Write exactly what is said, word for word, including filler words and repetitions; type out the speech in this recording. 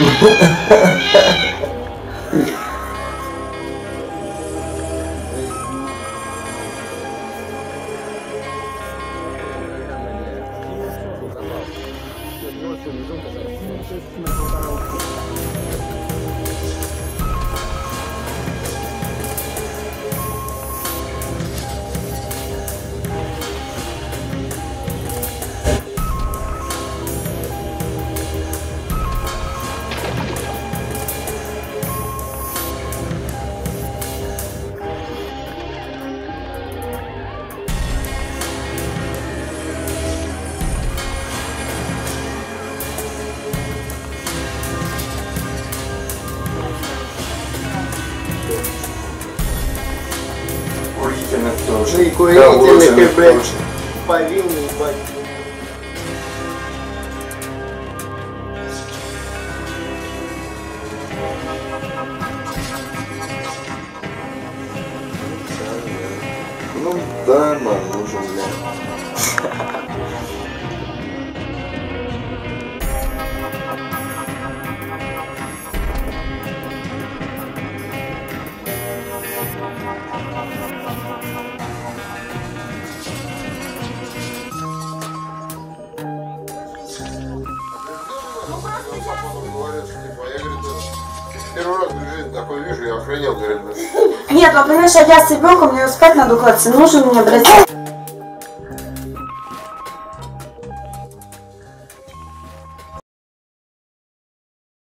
Ну и курительный, как, блядь, повинный, ебать. Ну да, man, нужен, блядь. Первый раз в жизни такой вижу, я охренел, говорит. Нет, ну понимаешь, я с ребенком, мне спать надо укладываться, нужен мне, блядь.